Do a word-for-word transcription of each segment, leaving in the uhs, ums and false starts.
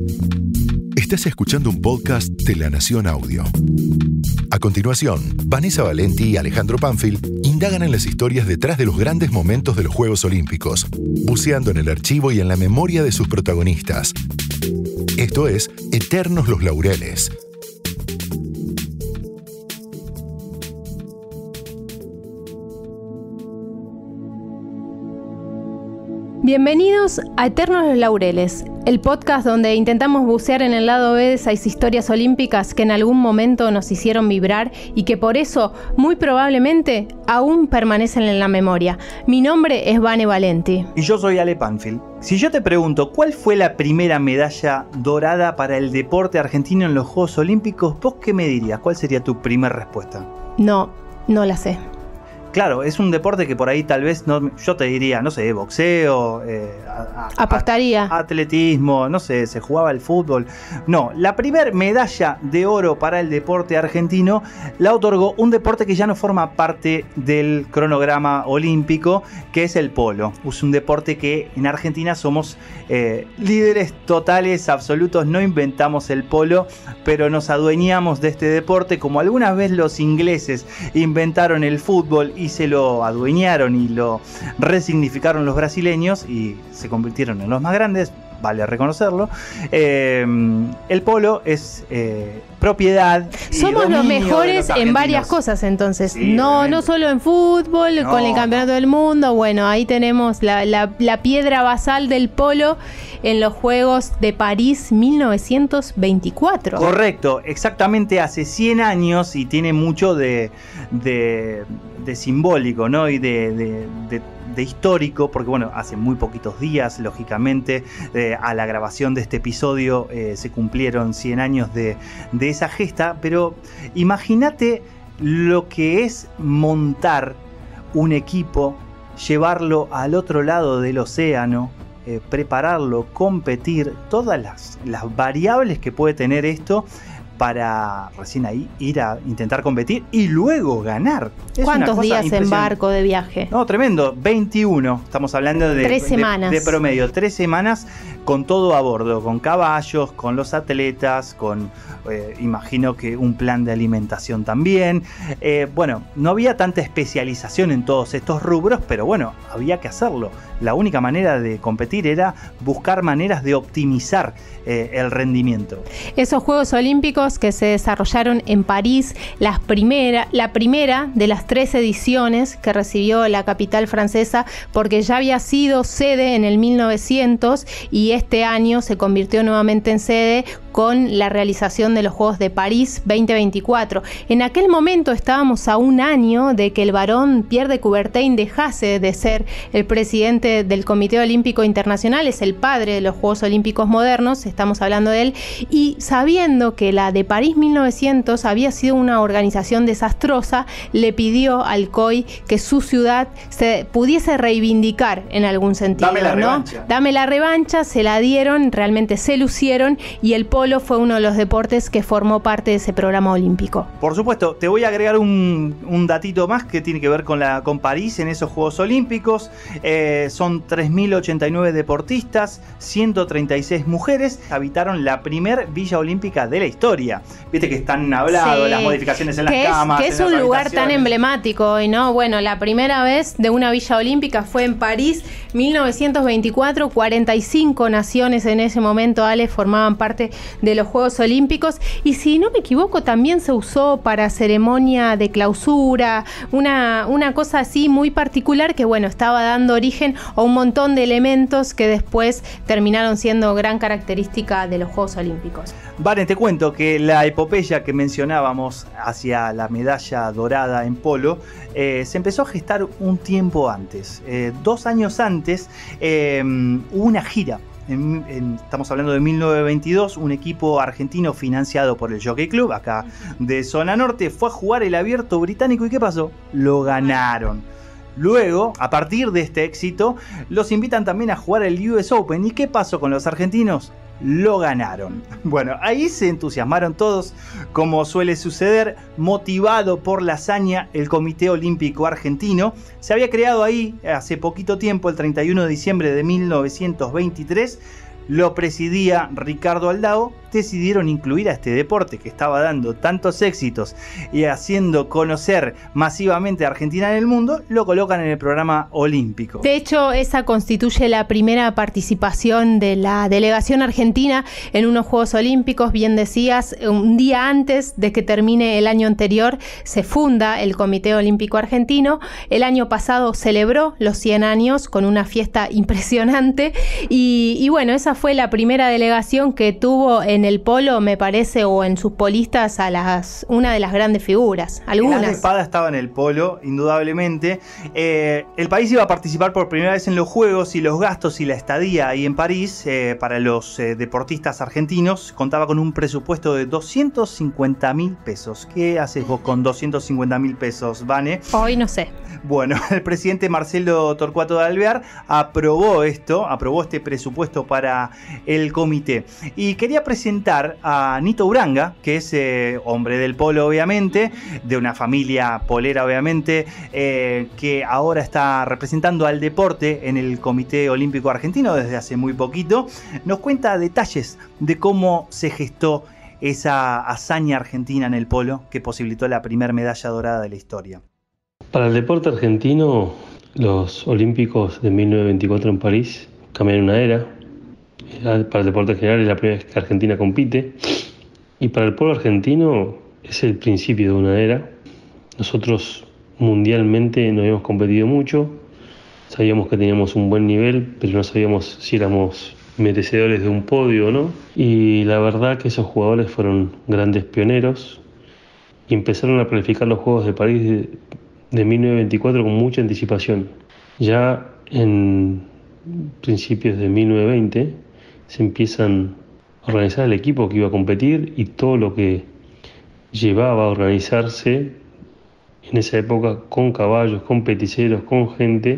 Estás escuchando un podcast de La Nación Audio. A continuación, Vanessa Valenti y Alejandro Pánfil indagan en las historias detrás de los grandes momentos de los Juegos Olímpicos, buceando en el archivo y en la memoria de sus protagonistas. Esto es Eternos los Laureles. Bienvenidos a Eternos los Laureles, el podcast donde intentamos bucear en el lado B de esas historias olímpicas que en algún momento nos hicieron vibrar y que por eso, muy probablemente, aún permanecen en la memoria. Mi nombre es Vane Valenti. Y yo soy Ale Pánfil. Si yo te pregunto, ¿cuál fue la primera medalla dorada para el deporte argentino en los Juegos Olímpicos? ¿Vos qué me dirías? ¿Cuál sería tu primera respuesta? No, no la sé. Claro, es un deporte que por ahí tal vez, no, yo te diría, no sé, boxeo, eh, a, a, apostaría. A, atletismo, no sé, se jugaba el fútbol. No, la primera medalla de oro para el deporte argentino la otorgó un deporte que ya no forma parte del cronograma olímpico, que es el polo. Es un deporte que en Argentina somos eh, líderes totales, absolutos, no inventamos el polo, pero nos adueñamos de este deporte, como algunas veces los ingleses inventaron el fútbol y y se lo adueñaron y lo resignificaron los brasileños y se convirtieron en los más grandes, vale reconocerlo. Eh, el polo es eh, propiedad. Somos los mejores los en varias cosas, entonces. Sí, no, no solo en fútbol, no. Con el campeonato del mundo. Bueno, ahí tenemos la, la, la piedra basal del polo en los Juegos de París mil novecientos veinticuatro. Correcto, exactamente hace cien años y tiene mucho de, de, de simbólico, ¿no? Y de, de, de de histórico, porque bueno, hace muy poquitos días, lógicamente, eh, a la grabación de este episodio eh, se cumplieron cien años de, de esa gesta, pero imagínate lo que es montar un equipo, llevarlo al otro lado del océano, eh, prepararlo, competir, todas las, las variables que puede tener esto, para recién ahí ir a intentar competir y luego ganar. Es ¿Cuántos días en barco de viaje? No, tremendo, veintiuno. Estamos hablando de tres semanas. De, de promedio, tres semanas con todo a bordo, con caballos, con los atletas, con eh, imagino que un plan de alimentación también. Eh, bueno, no había tanta especialización en todos estos rubros, pero bueno, había que hacerlo. La única manera de competir era buscar maneras de optimizar eh, el rendimiento. Esos Juegos Olímpicos que se desarrollaron en París, las primera, la primera de las tres ediciones que recibió la capital francesa, porque ya había sido sede en el mil novecientos y este año se convirtió nuevamente en sede con la realización de los Juegos de París veinte veinticuatro. En aquel momento estábamos a un año de que el barón Pierre de Coubertin dejase de ser el presidente del Comité Olímpico Internacional, es el padre de los Juegos Olímpicos modernos, estamos hablando de él, y sabiendo que la de París mil novecientos había sido una organización desastrosa, le pidió al C O I que su ciudad se pudiese reivindicar en algún sentido. Dame la ¿no? revancha. Dame la revancha, se la dieron, realmente se lucieron y el polo fue uno de los deportes que formó parte de ese programa olímpico. Por supuesto, te voy a agregar un, un datito más que tiene que ver con, la, con París en esos Juegos Olímpicos. Eh, son tres mil ochenta y nueve deportistas, ciento treinta y seis mujeres, habitaron la primer villa olímpica de la historia. Viste que están hablados, sí, las modificaciones en las es, camas. Que es un lugar tan emblemático hoy, ¿no? Bueno, la primera vez de una villa olímpica fue en París, mil novecientos veinticuatro, cuarenta y cinco naciones en ese momento, Ale, formaban parte de los Juegos Olímpicos, y si no me equivoco también se usó para ceremonia de clausura, una, una cosa así muy particular que bueno, estaba dando origen a un montón de elementos que después terminaron siendo gran característica de los Juegos Olímpicos. Vale, te cuento que la epopeya que mencionábamos hacia la medalla dorada en polo eh, se empezó a gestar un tiempo antes. Eh, dos años antes eh, hubo una gira. En, en, estamos hablando de mil novecientos veintidós, un equipo argentino financiado por el Jockey Club, acá de Zona Norte, fue a jugar el Abierto Británico y ¿qué pasó? Lo ganaron. Luego, a partir de este éxito, los invitan también a jugar el U S Open. ¿Y qué pasó con los argentinos? Lo ganaron. Bueno, ahí se entusiasmaron todos, como suele suceder, motivado por la hazaña, el Comité Olímpico Argentino se había creado ahí hace poquito tiempo, el treinta y uno de diciembre de mil novecientos veintitrés, lo presidía Ricardo Aldao, decidieron incluir a este deporte que estaba dando tantos éxitos y haciendo conocer masivamente a Argentina en el mundo, lo colocan en el programa olímpico. De hecho, esa constituye la primera participación de la delegación argentina en unos Juegos Olímpicos. Bien decías, un día antes de que termine el año anterior se funda el Comité Olímpico Argentino. El año pasado celebró los cien años con una fiesta impresionante y, y bueno, esa fue la primera delegación que tuvo en el polo, me parece, o en sus polistas a las una de las grandes figuras. Algunas. El as de espada estaba en el polo, indudablemente. Eh, el país iba a participar por primera vez en los Juegos y los gastos y la estadía ahí en París eh, para los eh, deportistas argentinos contaba con un presupuesto de doscientos cincuenta mil pesos. ¿Qué haces vos con doscientos cincuenta mil pesos, Vane? Hoy no sé. Bueno, el presidente Marcelo Torcuato de Alvear aprobó esto, aprobó este presupuesto para el comité. Y quería presentar a Nito Uranga, que es eh, hombre del polo, obviamente, de una familia polera, obviamente, eh, que ahora está representando al deporte en el Comité Olímpico Argentino desde hace muy poquito. Nos cuenta detalles de cómo se gestó esa hazaña argentina en el polo que posibilitó la primera medalla dorada de la historia. Para el deporte argentino, los Olímpicos de mil novecientos veinticuatro en París cambiaron una era. Para el deporte en general es la primera vez que Argentina compite. Y para el polo argentino es el principio de una era. Nosotros mundialmente no habíamos competido mucho. Sabíamos que teníamos un buen nivel, pero no sabíamos si éramos merecedores de un podio o no. Y la verdad que esos jugadores fueron grandes pioneros y empezaron a planificar los Juegos de París de, de mil novecientos veinticuatro con mucha anticipación. Ya en principios de mil novecientos veinte se empiezan a organizar el equipo que iba a competir y todo lo que llevaba a organizarse en esa época con caballos, con peticeros, con gente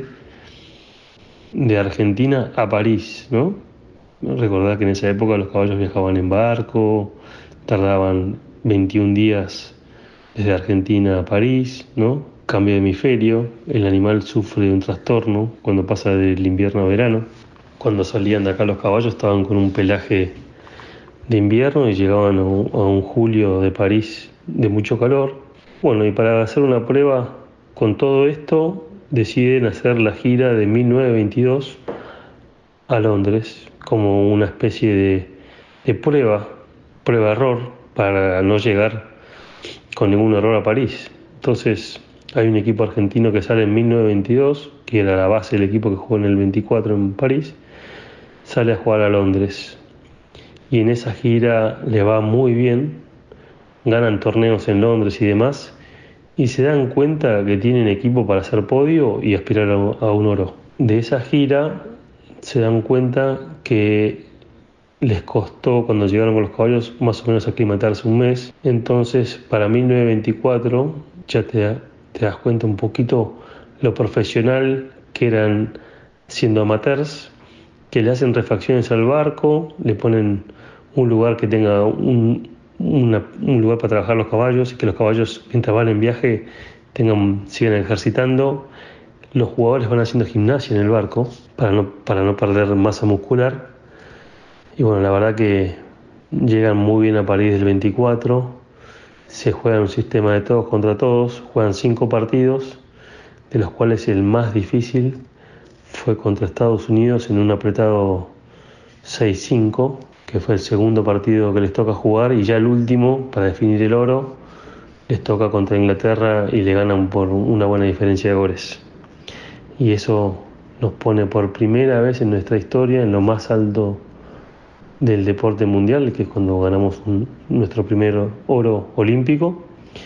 de Argentina a París, ¿no? Recordad que en esa época los caballos viajaban en barco, tardaban veintiún días desde Argentina a París, ¿no? Cambio de hemisferio, el animal sufre un trastorno cuando pasa del invierno a verano. Cuando salían de acá los caballos estaban con un pelaje de invierno y llegaban a un, a un julio de París de mucho calor. Bueno, y para hacer una prueba con todo esto, deciden hacer la gira de mil novecientos veintidós a Londres como una especie de, de prueba, prueba-error, para no llegar con ningún error a París. Entonces hay un equipo argentino que sale en mil novecientos veintidós, que era la base del equipo que jugó en el veinticuatro en París, sale a jugar a Londres. Y en esa gira le va muy bien, ganan torneos en Londres y demás, y se dan cuenta que tienen equipo para hacer podio y aspirar a, a un oro. De esa gira se dan cuenta que les costó, cuando llegaron con los caballos, más o menos aclimatarse un mes. Entonces, para mil novecientos veinticuatro ya te, te das cuenta un poquito lo profesional que eran siendo amateurs, que le hacen refacciones al barco, le ponen un lugar que tenga un, una, un lugar para trabajar los caballos y que los caballos, mientras van en viaje, tengan, sigan ejercitando. Los jugadores van haciendo gimnasia en el barco para no, para no perder masa muscular. Y bueno, la verdad que llegan muy bien a París del veinticuatro, se juega un sistema de todos contra todos, juegan cinco partidos, de los cuales el más difícil fue contra Estados Unidos en un apretado seis cinco, que fue el segundo partido que les toca jugar, y ya el último, para definir el oro, les toca contra Inglaterra y le ganan por una buena diferencia de goles. Y eso nos pone por primera vez en nuestra historia en lo más alto del deporte mundial, que es cuando ganamos un, nuestro primer oro olímpico,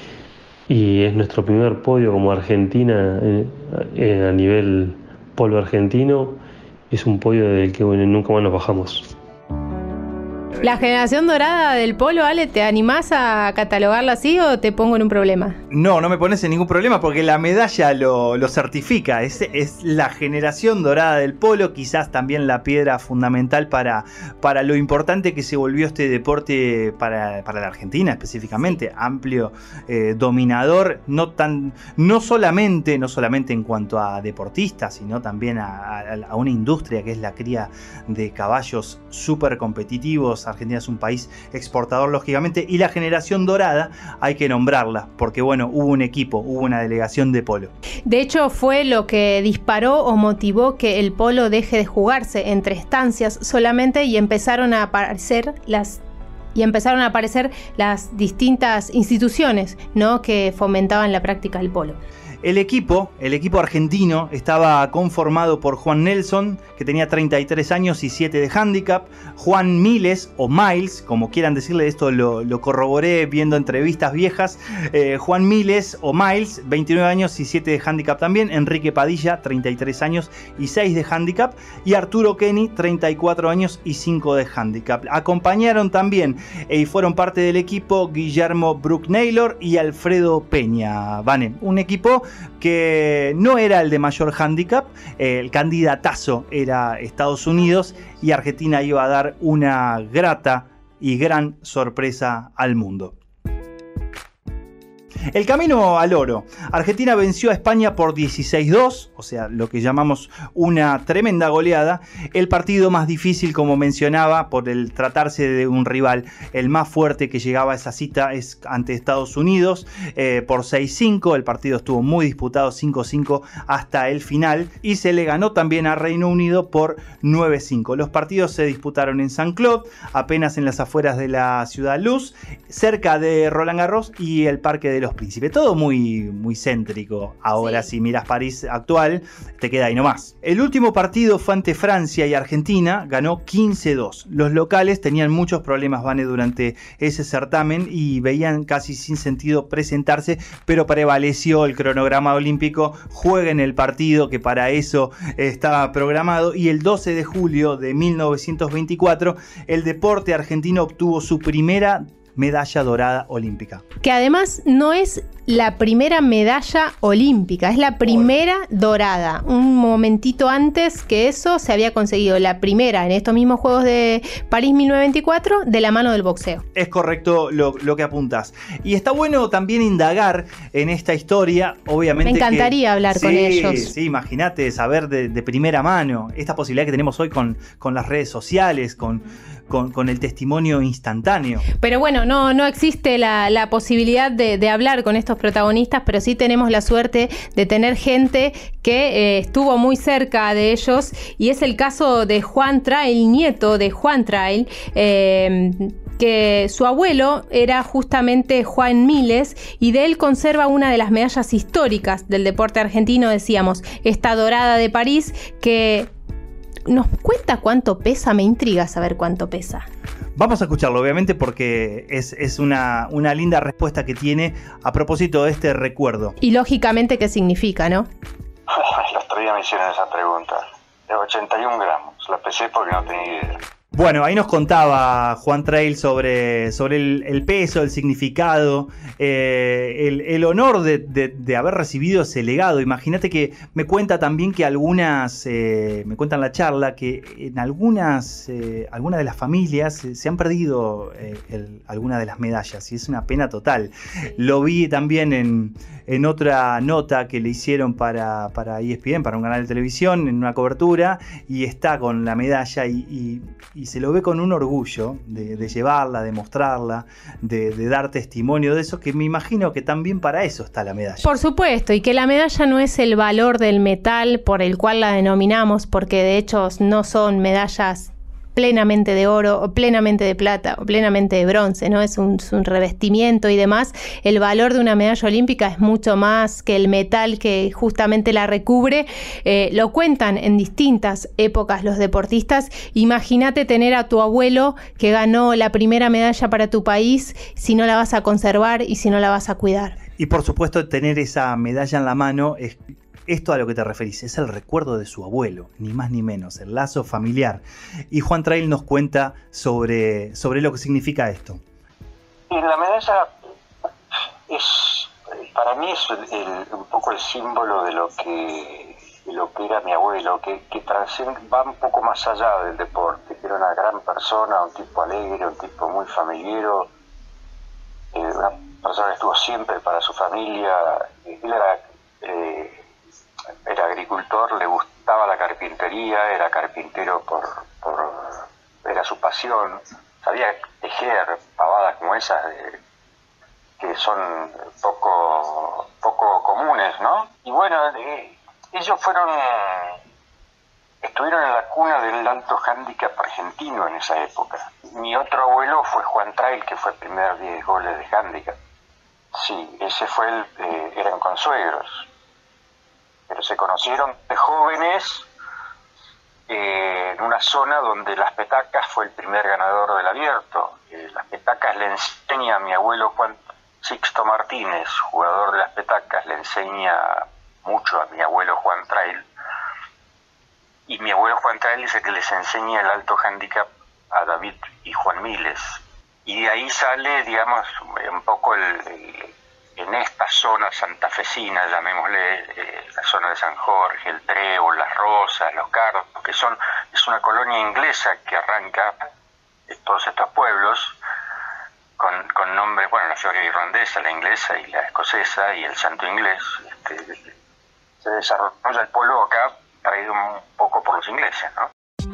y es nuestro primer podio como Argentina eh, eh, a nivel polo argentino. Es un podio del que bueno, nunca más nos bajamos. La generación dorada del polo, Ale, ¿te animás a catalogarla así o te pongo en un problema? No, no me pones en ningún problema porque la medalla lo, lo certifica. Es, es la generación dorada del polo, quizás también la piedra fundamental para, para lo importante que se volvió este deporte para, para la Argentina específicamente. Sí. Amplio, eh, dominador, no, tan, no, solamente, no solamente en cuanto a deportistas, sino también a, a, a una industria que es la cría de caballos súper competitivos. Argentina es un país exportador, lógicamente, y la generación dorada hay que nombrarla, porque bueno, hubo un equipo, hubo una delegación de polo. De hecho, fue lo que disparó o motivó que el polo deje de jugarse entre estancias solamente y empezaron a aparecer las y empezaron a aparecer las distintas instituciones, ¿no?, que fomentaban la práctica del polo. El equipo, el equipo argentino estaba conformado por Juan Nelson, que tenía treinta y tres años y siete de handicap, Juan Miles, o Miles, como quieran decirle, esto lo, lo corroboré viendo entrevistas viejas, eh, Juan Miles o Miles, veintinueve años y siete de handicap también, Enrique Padilla, treinta y tres años y seis de handicap, y Arturo Kenny, treinta y cuatro años y cinco de handicap. Acompañaron también eh, y fueron parte del equipo Guillermo Brook Naylor y Alfredo Peña. Vane, un equipo que no era el de mayor handicap, el candidatazo era Estados Unidos y Argentina iba a dar una grata y gran sorpresa al mundo. El camino al oro. Argentina venció a España por dieciséis dos, o sea, lo que llamamos una tremenda goleada. El partido más difícil, como mencionaba, por el tratarse de un rival el más fuerte que llegaba a esa cita es ante Estados Unidos, eh, por seis cinco. El partido estuvo muy disputado, cinco cinco hasta el final, y se le ganó también a Reino Unido por nueve cinco. Los partidos se disputaron en Saint-Cloud, apenas en las afueras de la Ciudad Luz, cerca de Roland Garros y el Parque de los Príncipes. Todo muy, muy céntrico. Ahora, sí. Si miras París actual, te queda ahí nomás. El último partido fue ante Francia y Argentina, ganó quince dos. Los locales tenían muchos problemas, Vane, durante ese certamen y veían casi sin sentido presentarse, pero prevaleció el cronograma olímpico. Jueguen el partido que para eso estaba programado, y el doce de julio de mil novecientos veinticuatro el deporte argentino obtuvo su primera medalla dorada olímpica. Que además no es la primera medalla olímpica, es la primera dorada. Un momentito antes que eso se había conseguido la primera en estos mismos Juegos de París mil novecientos veinticuatro de la mano del boxeo. Es correcto lo, lo que apuntas. Y está bueno también indagar en esta historia, obviamente. Me encantaría que, hablar sí, con ellos. Sí, imagínate saber de, de primera mano esta posibilidad que tenemos hoy con, con las redes sociales, con, con, con el testimonio instantáneo. Pero bueno, no, no existe la, la posibilidad de, de hablar con estos protagonistas, pero sí tenemos la suerte de tener gente que eh, estuvo muy cerca de ellos, y es el caso de Juan Trail, nieto de Juan Trail, eh, que su abuelo era justamente Juan Miles, y de él conserva una de las medallas históricas del deporte argentino, decíamos, esta dorada de París, que nos cuenta cuánto pesa. Me intriga saber cuánto pesa. Vamos a escucharlo, obviamente, porque es, es una, una linda respuesta que tiene a propósito de este recuerdo. Y lógicamente, ¿qué significa, no? El otro día me hicieron esa pregunta. De ochenta y un gramos. La pesé porque no tenía idea. Bueno, ahí nos contaba Juan Trail sobre, sobre el, el peso, el significado, eh, el, el honor de, de, de haber recibido ese legado. Imagínate que me cuenta también que algunas, eh, me cuentan la charla, que en algunas, eh, algunas de las familias eh, se han perdido eh, el, algunas de las medallas, y es una pena total. Lo vi también en, en otra nota que le hicieron para, para E S P N, para un canal de televisión, en una cobertura, y está con la medalla y... y Y se lo ve con un orgullo de, de llevarla, de mostrarla, de, de dar testimonio de eso, que me imagino que también para eso está la medalla. Por supuesto, y que la medalla no es el valor del metal por el cual la denominamos, porque de hecho no son medallas plenamente de oro, o plenamente de plata, o plenamente de bronce, ¿no? Es un, es un revestimiento y demás. El valor de una medalla olímpica es mucho más que el metal que justamente la recubre. Eh, lo cuentan en distintas épocas los deportistas. Imagínate tener a tu abuelo que ganó la primera medalla para tu país, si no la vas a conservar y si no la vas a cuidar. Y por supuesto, tener esa medalla en la mano es... esto a lo que te referís, es el recuerdo de su abuelo, ni más ni menos, el lazo familiar. Y Juan Trail nos cuenta sobre, sobre lo que significa esto. Y la medalla es, para mí es el, el, un poco el símbolo de lo que, de lo que era mi abuelo, que, que va un poco más allá del deporte, que era una gran persona, un tipo alegre, un tipo muy familiero, eh, una persona que estuvo siempre para su familia. Él era, eh, era agricultor, le gustaba la carpintería, era carpintero por, por era su pasión, sabía tejer pavadas como esas de, que son poco poco comunes, ¿no? Y bueno, eh, ellos fueron estuvieron en la cuna del alto hándicap argentino en esa época. Mi otro abuelo fue Juan Trail, que fue el primer diez goles de hándicap. Sí, ese fue el, eh, eran consuegros, pero se conocieron de jóvenes eh, en una zona donde Las Petacas fue el primer ganador del abierto. Eh, Las Petacas le enseña a mi abuelo Juan Sixto Martínez, jugador de Las Petacas, le enseña mucho a mi abuelo Juan Trail, y mi abuelo Juan Trail dice que les enseña el alto hándicap a David y Juan Miles. Y de ahí sale, digamos, un poco el, el, en esta zona santafesina, llamémosle, eh, la zona de San Jorge, el Trébol, Las Rosas, Los Cardos, que son es una colonia inglesa que arranca de todos estos pueblos con, con nombres, bueno, la flora irlandesa, la inglesa y la escocesa y el santo inglés. Este, se desarrolla el polo acá, traído un poco por los ingleses, ¿no?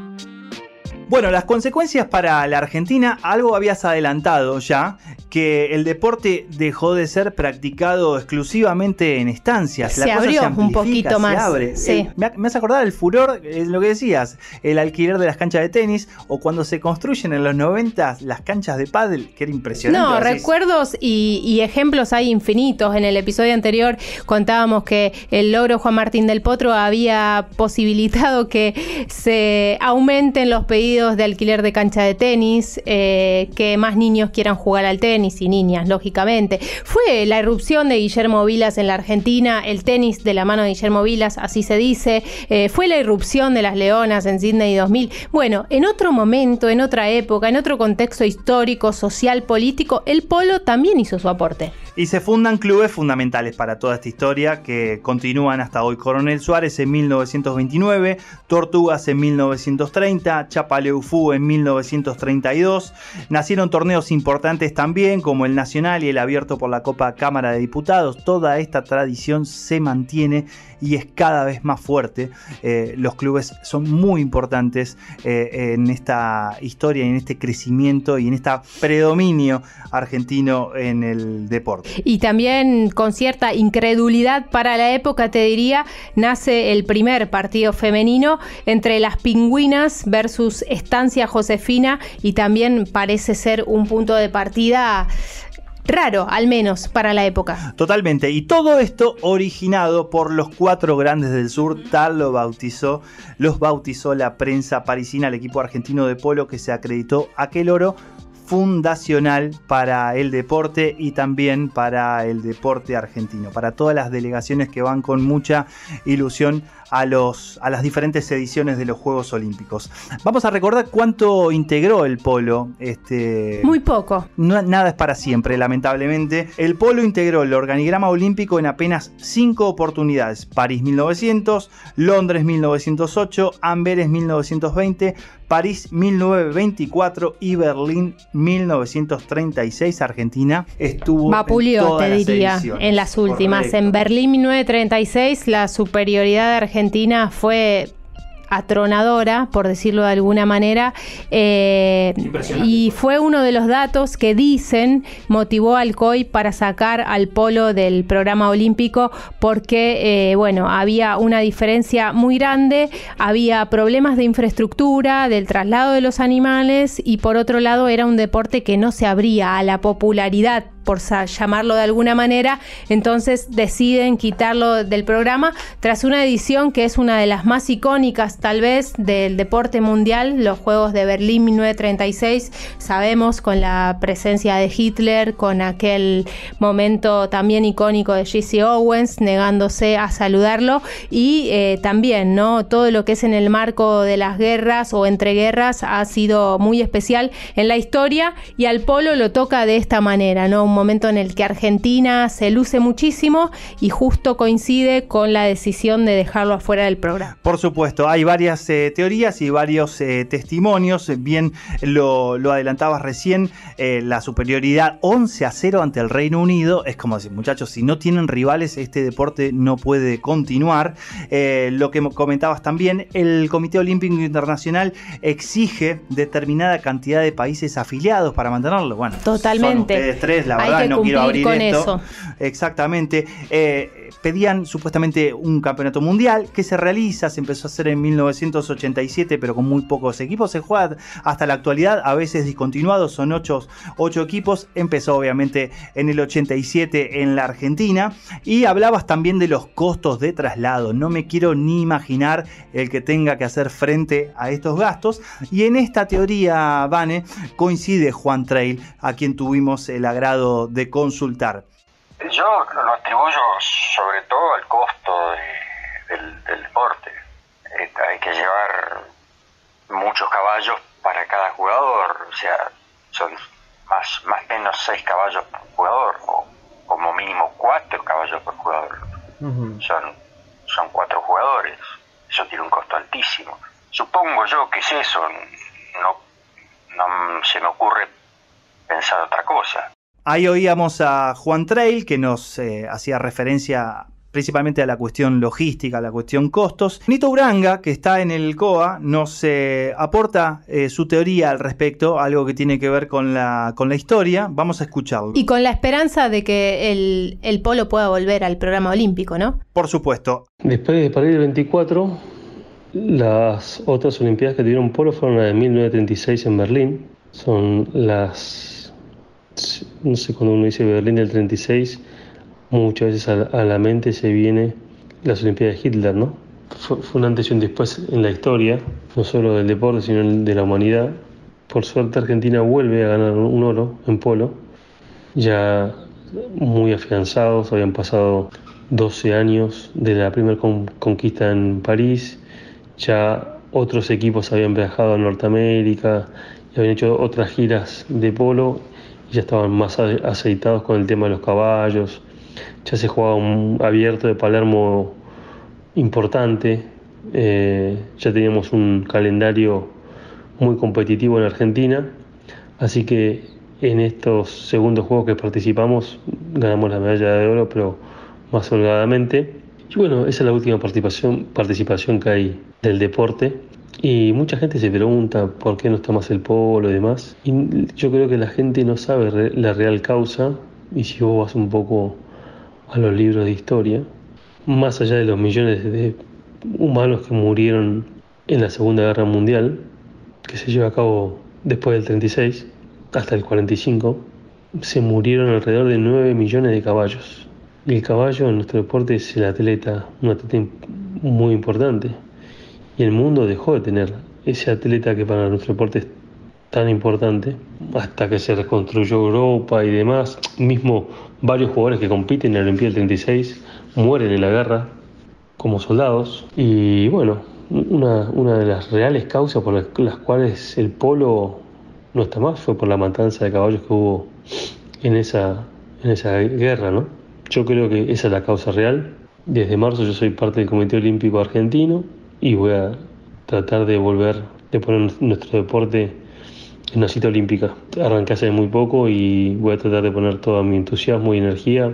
Bueno, las consecuencias para la Argentina, algo habías adelantado ya, que el deporte dejó de ser practicado exclusivamente en estancias. Se la cosa abrió se un poquito más. Se abre. Sí. El, me, me hace acordar el furor, es lo que decías, el alquiler de las canchas de tenis, o cuando se construyen en los noventa las canchas de pádel, que era impresionante. No, así. recuerdos y, y ejemplos hay infinitos. En el episodio anterior contábamos que el logro Juan Martín del Potro había posibilitado que se aumenten los pedidos de alquiler de cancha de tenis, eh, que más niños quieran jugar al tenis y niñas, lógicamente. Fue la irrupción de Guillermo Vilas en la Argentina, el tenis de la mano de Guillermo Vilas, así se dice. Eh, fue la irrupción de las Leonas en Sydney dos mil. Bueno, en otro momento, en otra época, en otro contexto histórico, social, político, el polo también hizo su aporte. Y se fundan clubes fundamentales para toda esta historia que continúan hasta hoy. Coronel Suárez en mil novecientos veintinueve, Tortugas en mil novecientos treinta, Chapaleufú en mil novecientos treinta y dos. Nacieron torneos importantes también como el Nacional y el Abierto por la Copa Cámara de Diputados. Toda esta tradición se mantiene y es cada vez más fuerte. Eh, los clubes son muy importantes eh, en esta historia, en este crecimiento y en este predominio argentino en el deporte. Y también con cierta incredulidad para la época, te diría, nace el primer partido femenino entre las Pingüinas versus Estancia Josefina, y también parece ser un punto de partida raro, al menos para la época. Totalmente, y todo esto originado por los cuatro grandes del sur. Tal lo bautizó, los bautizó la prensa parisina, el equipo argentino de polo que se acreditó aquel oro fundacional para el deporte y también para el deporte argentino, para todas las delegaciones que van con mucha ilusión a, los, a las diferentes ediciones de los Juegos Olímpicos. Vamos a recordar cuánto integró el polo. Este, Muy poco. No, nada es para siempre, lamentablemente. El polo integró el organigrama olímpico en apenas cinco oportunidades: París mil novecientos, Londres mil novecientos ocho, Amberes mil novecientos veinte, París mil novecientos veinticuatro y Berlín mil novecientos treinta y seis. Argentina estuvo Vapuleó, en todas te las diría, ediciones. en las últimas. Correcto. En Berlín mil novecientos treinta y seis la superioridad de Argentina fue atronadora, por decirlo de alguna manera, eh, y fue uno de los datos que dicen motivó al C O I para sacar al polo del programa olímpico, porque eh, bueno, había una diferencia muy grande, había problemas de infraestructura, del traslado de los animales, y por otro lado era un deporte que no se abría a la popularidad por llamarlo de alguna manera, entonces deciden quitarlo del programa tras una edición que es una de las más icónicas tal vez del deporte mundial, los Juegos de Berlín mil novecientos treinta y seis, sabemos, con la presencia de Hitler, con aquel momento también icónico de Jesse Owens negándose a saludarlo, y eh, también, ¿no?, todo lo que es en el marco de las guerras o entre guerras ha sido muy especial en la historia, y al polo lo toca de esta manera, ¿no?, un momento en el que Argentina se luce muchísimo y justo coincide con la decisión de dejarlo afuera del programa. Por supuesto, hay varias eh, teorías y varios eh, testimonios. Bien lo, lo adelantabas recién, eh, la superioridad once a cero ante el Reino Unido. Es como decir, muchachos, si no tienen rivales, este deporte no puede continuar. Eh, lo que comentabas también, el Comité Olímpico Internacional exige determinada cantidad de países afiliados para mantenerlo. Bueno, totalmente. Son ustedes tres, la verdad, no quiero abrir con esto. Eso. Exactamente. Eh, pedían supuestamente un campeonato mundial que se realiza, se empezó a hacer en mil novecientos ochenta y siete, pero con muy pocos equipos. Se juega hasta la actualidad, a veces discontinuado, son ocho, ocho equipos. Empezó obviamente en el ochenta y siete en la Argentina. Y hablabas también de los costos de traslado. No me quiero ni imaginar el que tenga que hacer frente a estos gastos. Y en esta teoría, Vane, coincide Juan Trail, a quien tuvimos el agrado de consultar. Yo lo atribuyo sobre todo al costo de, del, del deporte. Eh, hay que llevar muchos caballos para cada jugador, o sea, son más más o menos seis caballos por jugador, o como mínimo cuatro caballos por jugador. Uh-huh. Son, son cuatro jugadores, eso tiene un costo altísimo. Supongo yo que es eso, no, no se me ocurre pensar otra cosa. Ahí oíamos a Juan Trail, que nos eh, hacía referencia principalmente a la cuestión logística, a la cuestión costos. Nito Uranga, que está en el C O A, nos eh, aporta eh, su teoría al respecto, algo que tiene que ver con la, con la historia. Vamos a escucharlo. Y con la esperanza de que el, el polo pueda volver al programa olímpico, ¿no? Por supuesto. Después de París del veinticuatro, las otras olimpiadas que tuvieron polo fueron las de mil novecientos treinta y seis en Berlín. Son las... No sé, cuando uno dice Berlín del treinta y seis, muchas veces a la mente se viene las Olimpiadas de Hitler, ¿no? Fue, fue un antes y un después en la historia, no solo del deporte, sino de la humanidad. Por suerte Argentina vuelve a ganar un oro en polo, ya muy afianzados, habían pasado doce años de la primera con, conquista en París, ya otros equipos habían viajado a Norteamérica y habían hecho otras giras de polo, y ya estaban más aceitados con el tema de los caballos. Ya se jugaba un abierto de Palermo importante, eh, ya teníamos un calendario muy competitivo en Argentina, así que en estos segundos juegos que participamos ganamos la medalla de oro, pero más holgadamente. Y bueno, esa es la última participación, participación que hay del deporte. Y mucha gente se pregunta por qué no está más el polo y demás. Y yo creo que la gente no sabe re- la real causa. Y si vos vas un poco a los libros de historia, más allá de los millones de humanos que murieron en la Segunda Guerra Mundial, que se lleva a cabo después del treinta y seis hasta el cuarenta y cinco, se murieron alrededor de nueve millones de caballos. Y el caballo en nuestro deporte es el atleta, un atleta muy importante. Y el mundo dejó de tener ese atleta que para nuestro deporte es tan importante, hasta que se reconstruyó Europa y demás. Mismo varios jugadores que compiten en la Olimpiada del treinta y seis mueren en la guerra como soldados. Y bueno, una, una de las reales causas por las, las cuales el polo no está más fue por la matanza de caballos que hubo en esa, en esa guerra, ¿no? Yo creo que esa es la causa real. Desde marzo yo soy parte del Comité Olímpico Argentino y voy a tratar de volver, de poner nuestro deporte en una cita olímpica. Arranqué hace muy poco y voy a tratar de poner todo mi entusiasmo y energía.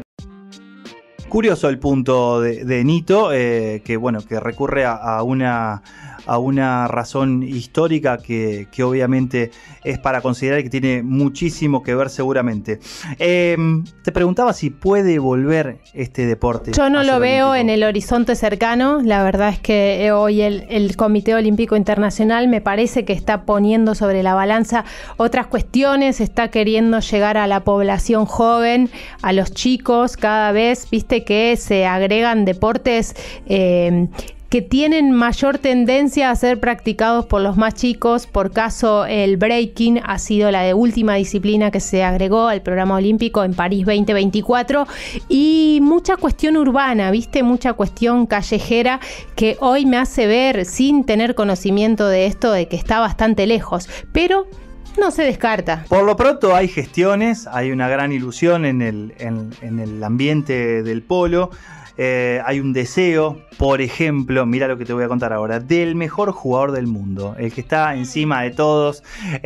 Curioso el punto de, de Nito, eh, que bueno, que recurre a, a una a una razón histórica que, que obviamente es para considerar y que tiene muchísimo que ver seguramente. Eh, te preguntaba si puede volver este deporte. Yo no lo veo olímpico. en el horizonte cercano. La verdad es que hoy el, el Comité Olímpico Internacional me parece que está poniendo sobre la balanza otras cuestiones, está queriendo llegar a la población joven, a los chicos, cada vez, viste que se agregan deportes eh, que tienen mayor tendencia a ser practicados por los más chicos. Por caso, el breaking ha sido la de última disciplina que se agregó al programa olímpico en París veinte veinticuatro, y mucha cuestión urbana, viste, mucha cuestión callejera que hoy me hace ver, sin tener conocimiento de esto, de que está bastante lejos, pero no se descarta. Por lo pronto hay gestiones, hay una gran ilusión en el, en, en el ambiente del polo. Eh, hay un deseo, por ejemplo, mira lo que te voy a contar ahora, del mejor jugador del mundo, el que está encima de todos,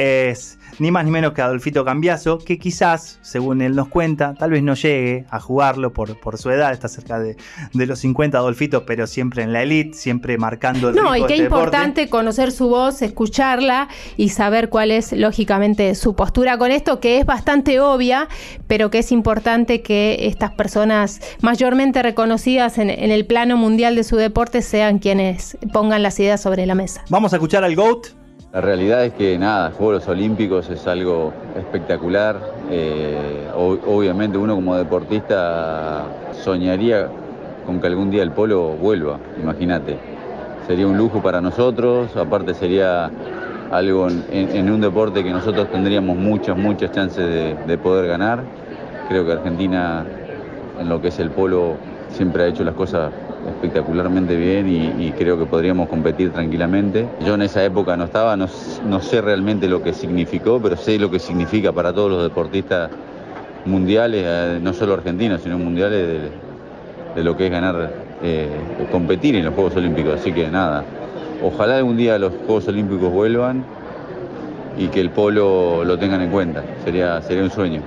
es ni más ni menos que Adolfito Cambiaso, que quizás, según él nos cuenta, tal vez no llegue a jugarlo por, por su edad, está cerca de, de los cincuenta Adolfito, pero siempre en la elite, siempre marcando el No, ritmo y de qué este importante deporte. conocer su voz, escucharla y saber cuál es, lógicamente, su postura con esto, que es bastante obvia, pero que es importante que estas personas mayormente reconocidas en, en el plano mundial de su deporte sean quienes pongan las ideas sobre la mesa. Vamos a escuchar al GOAT. La realidad es que nada, Juegos Olímpicos es algo espectacular. Eh, o- obviamente uno como deportista soñaría con que algún día el polo vuelva, imagínate. Sería un lujo para nosotros, aparte sería algo en, en un deporte que nosotros tendríamos muchas, muchas chances de, de poder ganar. Creo que Argentina en lo que es el polo siempre ha hecho las cosas espectacularmente bien y, y creo que podríamos competir tranquilamente. Yo en esa época no estaba, no, no sé realmente lo que significó, pero sé lo que significa para todos los deportistas mundiales, eh, no solo argentinos, sino mundiales, de, de lo que es ganar, eh, competir en los Juegos Olímpicos. Así que nada, ojalá algún día los Juegos Olímpicos vuelvan y que el polo lo tengan en cuenta, sería, sería un sueño.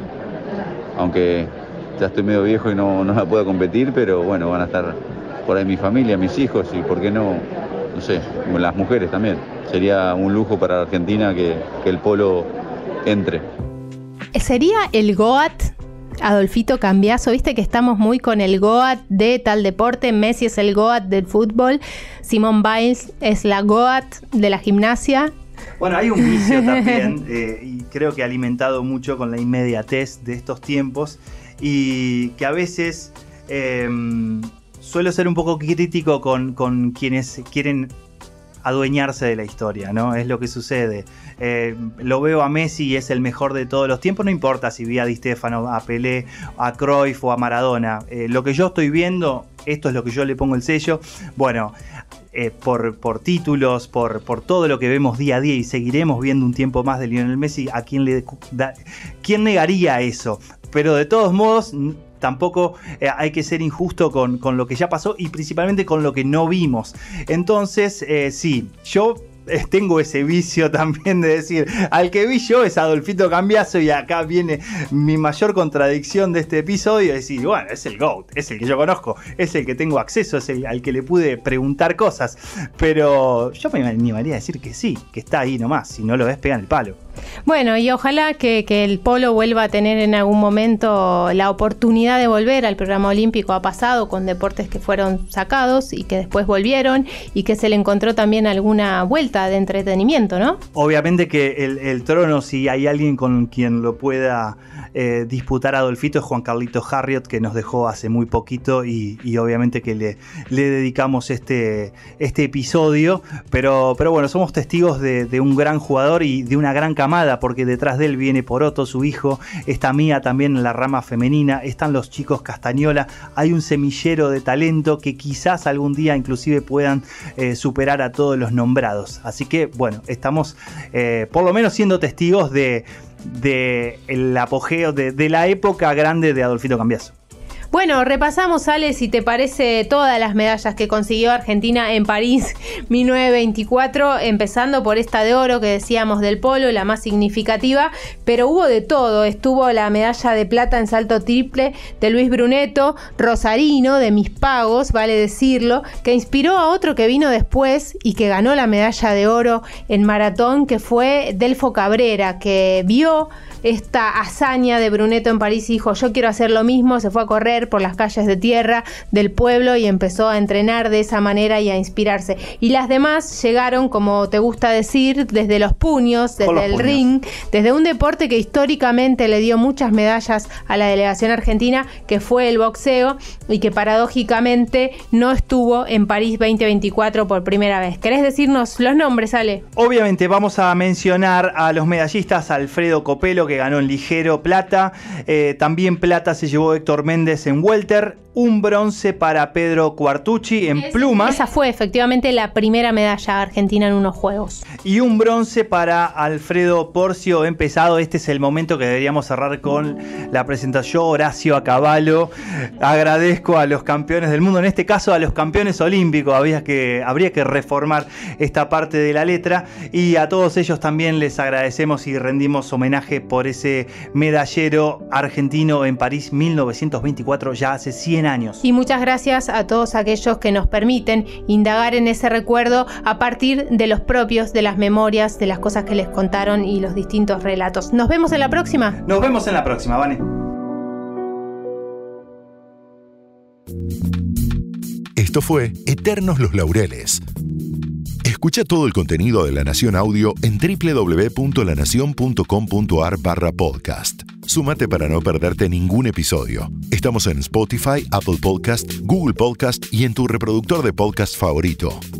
Aunque ya estoy medio viejo y no, no la puedo competir, pero bueno, van a estar por ahí mi familia, mis hijos y por qué no, no sé, las mujeres también. Sería un lujo para Argentina que, que el polo entre. ¿Sería el GOAT Adolfito Cambiaso? Viste que estamos muy con el GOAT de tal deporte. Messi es el GOAT del fútbol, Simone Biles es la GOAT de la gimnasia. Bueno, hay un vicio también, eh, y creo que ha alimentado mucho con la inmediatez de estos tiempos, y que a veces eh, suelo ser un poco crítico con, con quienes quieren adueñarse de la historia, ¿no? Es lo que sucede. Eh, lo veo a Messi y es el mejor de todos los tiempos, no importa si vi a Di Stéfano, a Pelé, a Cruyff o a Maradona. Eh, lo que yo estoy viendo, esto es lo que yo le pongo el sello. Bueno, eh, por, por títulos, por, por todo lo que vemos día a día y seguiremos viendo un tiempo más de Lionel Messi, ¿a quién le da, quién negaría eso? Pero de todos modos, tampoco eh, hay que ser injusto con, con lo que ya pasó y principalmente con lo que no vimos. Entonces, eh, sí, yo eh, tengo ese vicio también de decir, al que vi yo es Adolfito Cambiaso, y acá viene mi mayor contradicción de este episodio, es decir, bueno, es el GOAT, es el que yo conozco, es el que tengo acceso, es el al que le pude preguntar cosas, pero yo me animaría a decir que sí, que está ahí nomás, si no lo ves pega en el palo. Bueno, y ojalá que, que el polo vuelva a tener en algún momento la oportunidad de volver al programa olímpico. Ha pasado con deportes que fueron sacados y que después volvieron, y que se le encontró también alguna vuelta de entretenimiento, ¿no? Obviamente que el, el trono, si hay alguien con quien lo pueda eh, disputar Adolfito, es Juan Carlito Harriot, que nos dejó hace muy poquito, y, y obviamente que le, le dedicamos este, este episodio, pero, pero bueno, somos testigos de, de un gran jugador y de una gran camada, porque detrás de él viene Poroto, su hijo, está Mía también en la rama femenina, están los chicos Castañola, hay un semillero de talento que quizás algún día inclusive puedan eh, superar a todos los nombrados. Así que bueno, estamos eh, por lo menos siendo testigos de, de el apogeo de, de la época grande de Adolfito Cambiaso. Bueno, repasamos, Ale, si te parece, todas las medallas que consiguió Argentina en París mil novecientos veinticuatro, empezando por esta de oro que decíamos del polo, la más significativa, pero hubo de todo. Estuvo la medalla de plata en salto triple de Luis Brunetto, rosarino, de Mis Pagos, vale decirlo, que inspiró a otro que vino después y que ganó la medalla de oro en maratón, que fue Delfo Cabrera, que vio esta hazaña de Brunetto en París y dijo: yo quiero hacer lo mismo. Se fue a correr por las calles de tierra del pueblo y empezó a entrenar de esa manera y a inspirarse. Y las demás llegaron, como te gusta decir, desde los puños, desde los el puños. ring, desde un deporte que históricamente le dio muchas medallas a la delegación argentina, que fue el boxeo, y que paradójicamente no estuvo en París veinte veinticuatro por primera vez. ¿Querés decirnos los nombres, Ale? Obviamente vamos a mencionar a los medallistas: Alfredo Copelo, que ganó en ligero plata, eh, también plata se llevó Héctor Méndez en welter, un bronce para Pedro Quartucci en es, pluma. Esa fue efectivamente la primera medalla argentina en unos juegos. Y un bronce para Alfredo Porcio en pesado. Este es el momento que deberíamos cerrar con la presentación. Horacio Acabalo, agradezco a los campeones del mundo, en este caso a los campeones olímpicos. Habría que, habría que reformar esta parte de la letra, y a todos ellos también les agradecemos y rendimos homenaje por ese medallero argentino en París mil novecientos veinticuatro, ya hace cien años. Y muchas gracias a todos aquellos que nos permiten indagar en ese recuerdo a partir de los propios, de las memorias, de las cosas que les contaron y los distintos relatos. ¿Nos vemos en la próxima? Nos vemos en la próxima, Vane. Esto fue Eternos los Laureles. Escucha todo el contenido de La Nación Audio en doble u doble u doble u punto la nación punto com punto a r barra podcast. Súmate para no perderte ningún episodio. Estamos en Spotify, Apple Podcast, Google Podcast y en tu reproductor de podcast favorito.